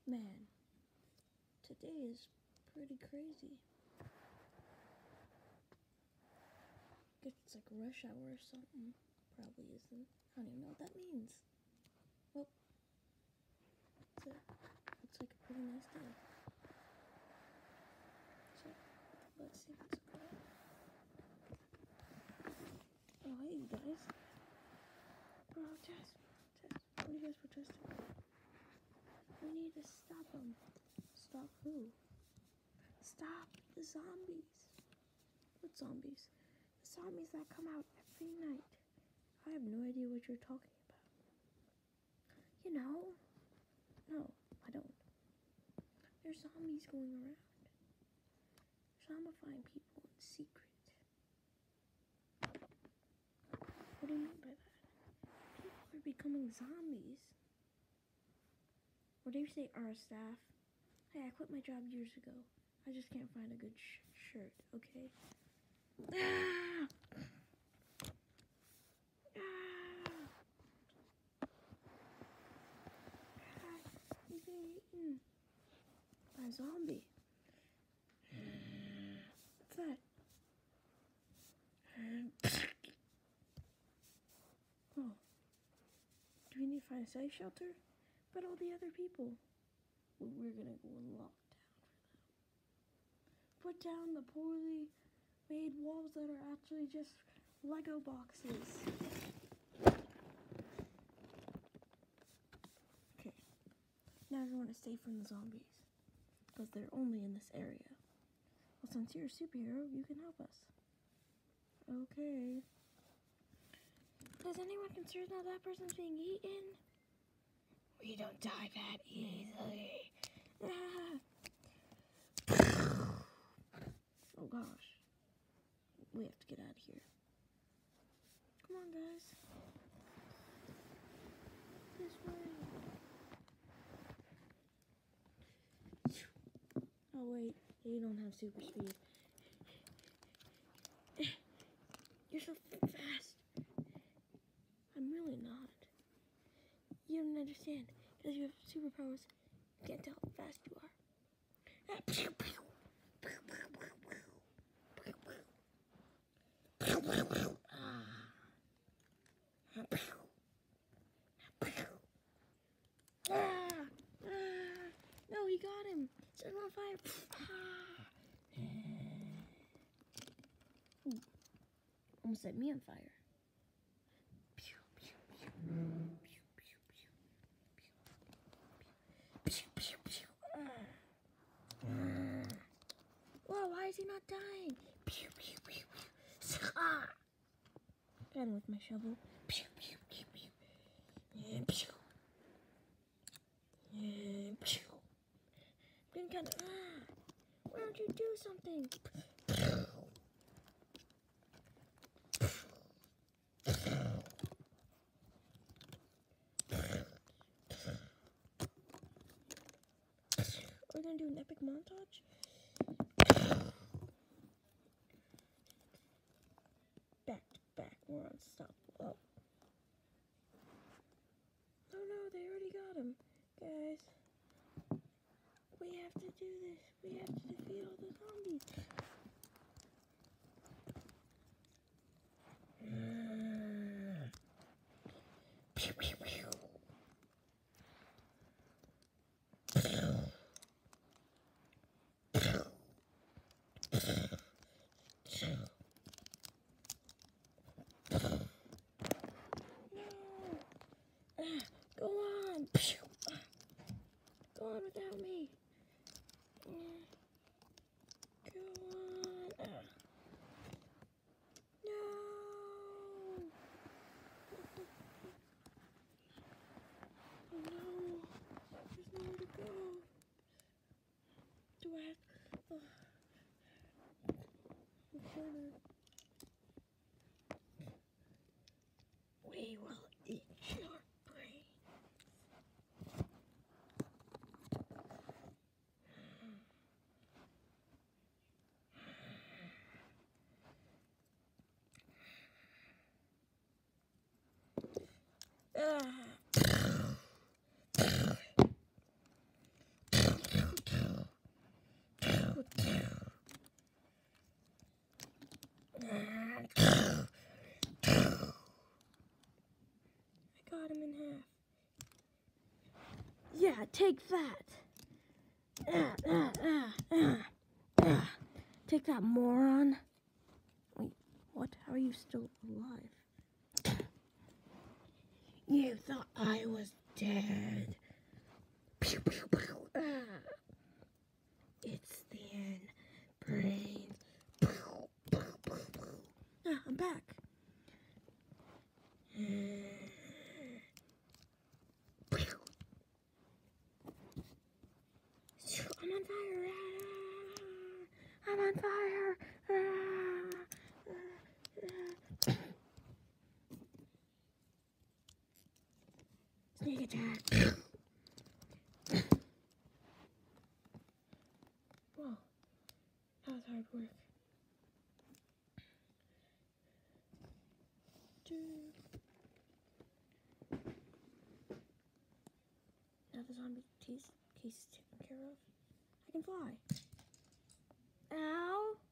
Man, today is pretty crazy. Guess it's like rush hour or something. Probably isn't. I don't even know what that means. Well, looks like a pretty nice day. So, let's see what's going on. Oh, hey, you guys. Protest. What are you guys protesting? We need to stop them. Stop who? Stop the zombies. What zombies? The zombies that come out every night. I have no idea what you're talking about. You know? No, I don't. There's zombies going around. Zombifying people in secret. What do you mean by that? People are becoming zombies. Or do you say our staff? Hey, I quit my job years ago. I just can't find a good shirt, okay? Ah! He's being eaten by a zombie. What's that? Oh. Do we need to find a safe shelter? But all the other people. Well, we're gonna go in lockdown for them. Put down the poorly made walls that are actually just Lego boxes. Okay. Now everyone is safe from the zombies. Because they're only in this area. Well, since you're a superhero, you can help us. Okay. Is anyone concerned that that person's being eaten? We don't die that easily. Ah. Oh gosh. We have to get out of here. Come on, guys. This way. Oh wait, you don't have super speed. You're so fast. I'm really not. You don't understand. Because you have superpowers. You can't tell how fast you are. No, he got him. Set him on fire. Ooh, almost set me on fire. Whoa, why is he not dying? Got him with my shovel. Been kind of, why don't you do something? We're gonna do an epic montage. Back to back, we're unstoppable. Oh. Oh no, they already got him. Guys, we have to do this. We have to defeat all the zombies. Go on! Go on without me! Go on! No! Oh no! There's nowhere to go! Do I have... the corner. We will eat your brain. Yeah, take that. Take that, moron. Wait, what? How are you still alive? You thought I was dead. Pew, pew, pew. It's the end. Brains. I'm back. I'm on fire. I'm on fire. Sneak attack. Whoa. That was hard work. Now the zombie case is taken care of. I can fly. Ow!